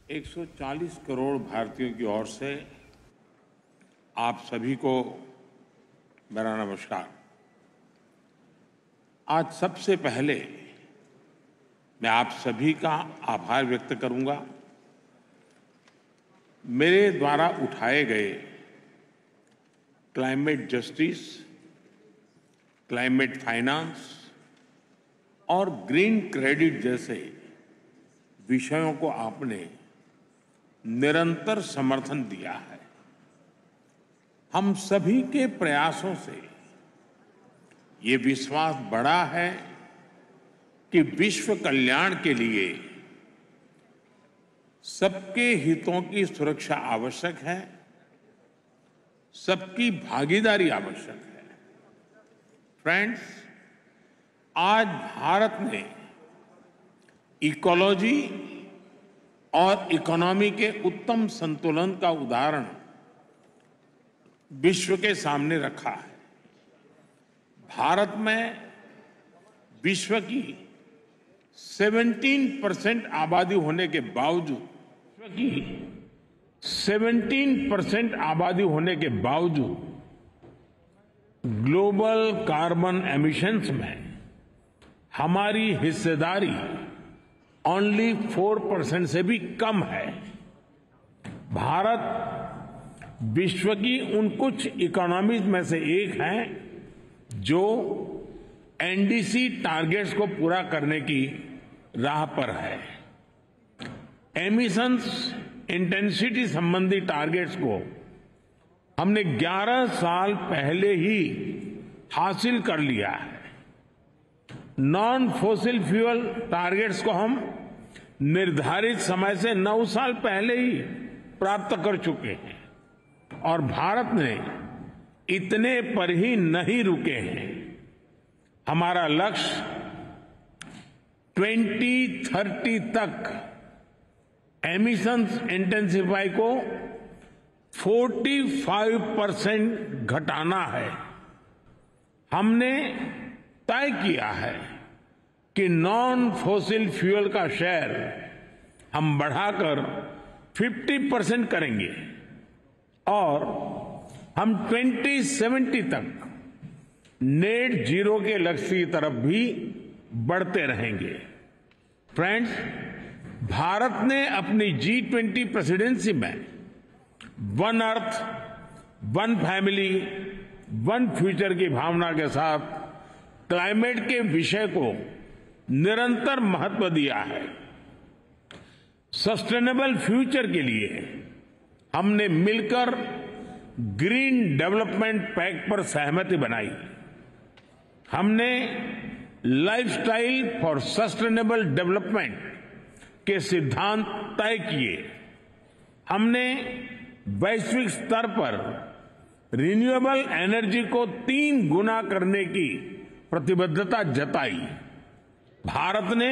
140 करोड़ भारतीयों की ओर से आप सभी को मेरा नमस्कार। आज सबसे पहले मैं आप सभी का आभार व्यक्त करूंगा। मेरे द्वारा उठाए गए क्लाइमेट जस्टिस, क्लाइमेट फाइनेंस और ग्रीन क्रेडिट जैसे विषयों को आपने निरंतर समर्थन दिया है। हम सभी के प्रयासों से ये विश्वास बढ़ा है कि विश्व कल्याण के लिए सबके हितों की सुरक्षा आवश्यक है, सबकी भागीदारी आवश्यक है। फ्रेंड्स, आज भारत ने इकोलॉजी और इकोनॉमी के उत्तम संतुलन का उदाहरण विश्व के सामने रखा है। भारत में विश्व की 17% आबादी होने के बावजूद 17% आबादी होने के बावजूद ग्लोबल कार्बन एमिशंस में हमारी हिस्सेदारी ओनली 4% से भी कम है। भारत विश्व की उन कुछ इकोनॉमीज में से एक है जो एनडीसी टारगेट्स को पूरा करने की राह पर है। एमिशंस इंटेंसिटी संबंधी टारगेट्स को हमने 11 साल पहले ही हासिल कर लिया है। नॉन फॉसिल फ्यूल टारगेट्स को हम निर्धारित समय से 9 साल पहले ही प्राप्त कर चुके हैं और भारत ने इतने पर ही नहीं रुके हैं। हमारा लक्ष्य 2030 तक एमिशंस इंटेंसिफाई को 45% घटाना है। हमने तय किया है कि नॉन फॉसिल फ्यूल का शेयर हम बढ़ाकर 50% करेंगे और हम 2070 तक नेट जीरो के लक्ष्य की तरफ भी बढ़ते रहेंगे। फ्रेंड्स, भारत ने अपनी G20 प्रेसिडेंसी में one earth, one family, one future की भावना के साथ क्लाइमेट के विषय को निरंतर महत्व दिया है। सस्टेनेबल फ्यूचर के लिए हमने मिलकर ग्रीन डेवलपमेंट पैक्ट पर सहमति बनाई। हमने लाइफस्टाइल फॉर सस्टेनेबल डेवलपमेंट के सिद्धांत तय किए। हमने वैश्विक स्तर पर रिन्यूएबल एनर्जी को 3 गुना करने की प्रतिबद्धता जताई। भारत ने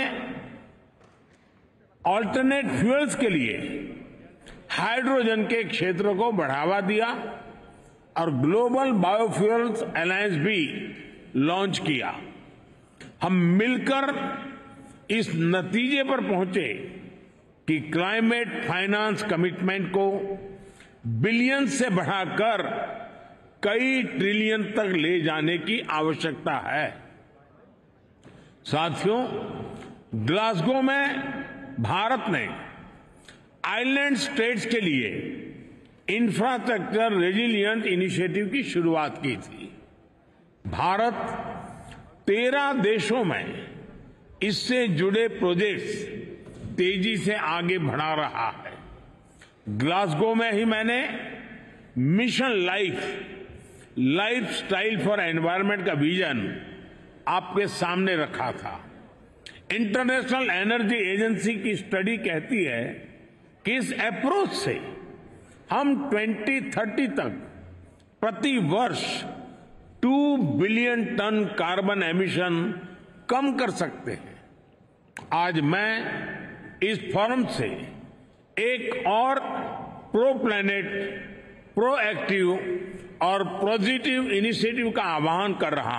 ऑल्टरनेट फ्यूल्स के लिए हाइड्रोजन के क्षेत्र को बढ़ावा दिया और ग्लोबल बायोफ्यूल्स अलायंस भी लॉन्च किया। हम मिलकर इस नतीजे पर पहुंचे कि क्लाइमेट फाइनेंस कमिटमेंट को बिलियन से बढ़ाकर कई ट्रिलियन तक ले जाने की आवश्यकता है। साथियों, ग्लासगो में भारत ने आइलैंड स्टेट्स के लिए इंफ्रास्ट्रक्चर रेजिलिएंट इनिशिएटिव की शुरुआत की थी। भारत 13 देशों में इससे जुड़े प्रोजेक्ट्स तेजी से आगे बढ़ा रहा है। ग्लासगो में ही मैंने mission life style for environment का विजन आपके सामने रखा था। इंटरनेशनल एनर्जी एजेंसी की स्टडी कहती है कि इस अप्रोच से हम 2030 तक प्रति वर्ष 2 बिलियन टन कार्बन एमिशन कम कर सकते हैं। आज मैं इस फोरम से एक और प्रो प्लैनेट, प्रोएक्टिव और पॉजिटिव इनिशिएटिव का आह्वान कर रहा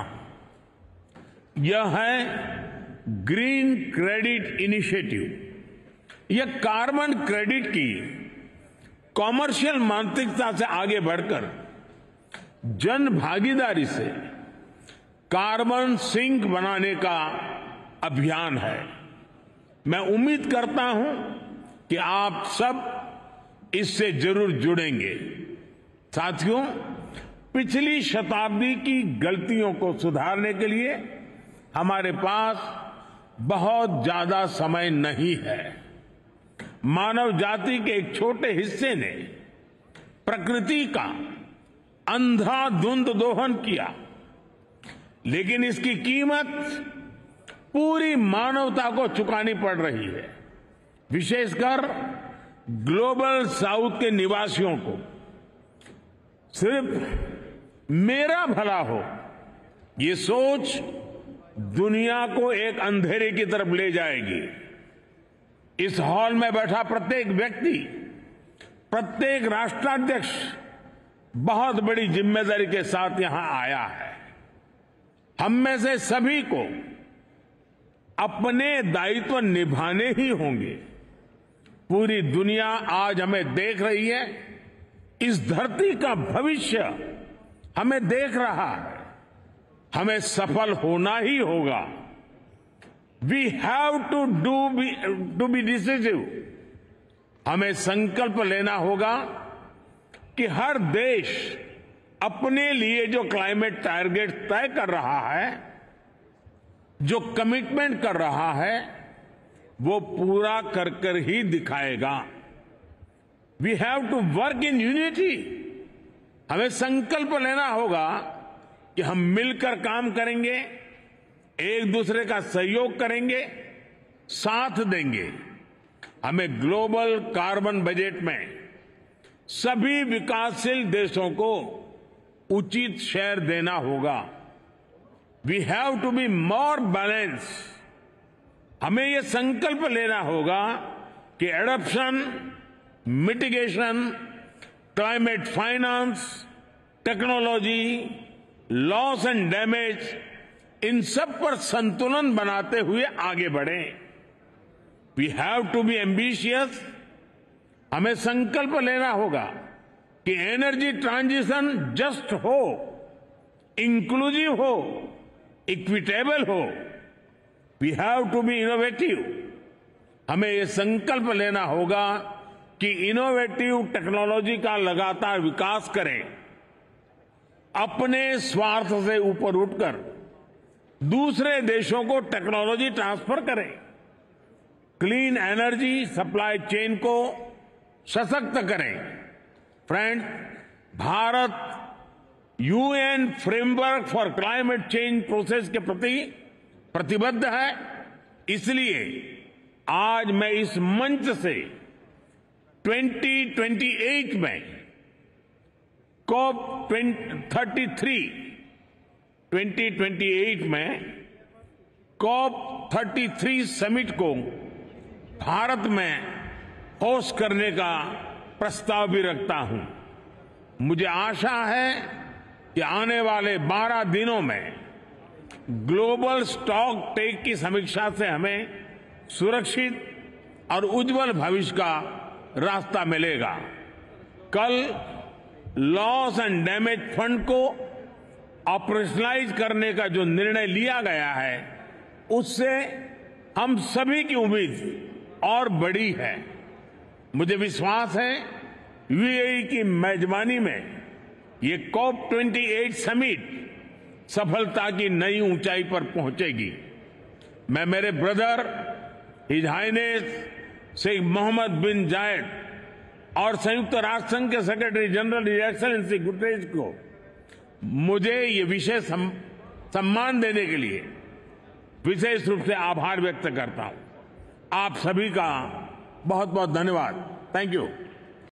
हूं। यह है ग्रीन क्रेडिट इनिशिएटिव। यह कार्बन क्रेडिट की कॉमर्शियल मानसिकता से आगे बढ़कर जन भागीदारी से कार्बन सिंक बनाने का अभियान है। मैं उम्मीद करता हूं कि आप सब इससे जरूर जुड़ेंगे। साथियों, पिछली शताब्दी की गलतियों को सुधारने के लिए हमारे पास बहुत ज्यादा समय नहीं है। मानव जाति के एक छोटे हिस्से ने प्रकृति का अंधाधुंध दोहन किया, लेकिन इसकी कीमत पूरी मानवता को चुकानी पड़ रही है। विशेषकर ग्लोबल साउथ के निवासियों को सिर्फ मेरा भला हो, ये सोच दुनिया को एक अंधेरे की तरफ ले जाएगी। इस हॉल में बैठा प्रत्येक व्यक्ति, प्रत्येक राष्ट्राध्यक्ष बहुत बड़ी जिम्मेदारी के साथ यहां आया है। हम में से सभी को अपने दायित्व निभाने ही होंगे। पूरी दुनिया आज हमें देख रही है। इस धरती का भविष्य हमें देख रहा है। हमें सफल होना ही होगा। We have to be decisive. हमें संकल्प लेना होगा कि हर देश अपने लिए जो क्लाइमेट टारगेट तय कर रहा है, जो कमिटमेंट कर रहा है, वो पूरा कर कर ही दिखाएगा। We have to work in unity. हमें संकल्प लेना होगा कि हम मिलकर काम करेंगे, एक दूसरे का सहयोग करेंगे, साथ देंगे। हमें ग्लोबल कार्बन बजट में सभी विकासशील देशों को उचित शेयर देना होगा। We have to be more balance. हमें यह संकल्प लेना होगा कि adoption, mitigation, climate finance, technology, loss and damage, इन सब पर संतुलन बनाते हुए आगे बढ़ें। We have to be ambitious. हमें संकल्प लेना होगा कि एनर्जी ट्रांजिशन जस्ट हो, इंक्लूसिव हो, इक्विटेबल हो। We have to be innovative. हमें यह संकल्प लेना होगा कि इनोवेटिव टेक्नोलॉजी का लगातार विकास करें। अपने स्वार्थ से ऊपर उठकर दूसरे देशों को टेक्नोलॉजी ट्रांसफर करें। क्लीन एनर्जी सप्लाई चेन को सशक्त करें। Friends, Bharat UN framework for climate change process के प्रति प्रतिबद्ध है। इसलिए आज मैं इस मंच से 2028 में COP33 2028 में COP33 समिट को भारत में होस्ट करने का प्रस्ताव भी रखता हूं। मुझे आशा है कि आने वाले 12 दिनों में ग्लोबल स्टॉक टेक की समीक्षा से हमें सुरक्षित और उज्जवल भविष्य का रास्ता मिलेगा। कल लॉस एंड डैमेज फंड को ऑपरेशनलाइज करने का जो निर्णय लिया गया है, उससे हम सभी की उम्मीद और बड़ी है। मुझे विश्वास है यूएई की मेजबानी में ये COP28 समिट सफलता की नई ऊंचाई पर पहुंचेगी। मैं मेरे brother his highness Sheikh Mohammed bin Zayed और संयुक्त राष्ट्र संघ के secretary general his excellency Guterres को मुझे ये विशेष सम्मान देने के लिए विशेष रूप से आभार व्यक्त करता हूं। आप सभी का बहुत बहुत धन्यवाद। Thank you.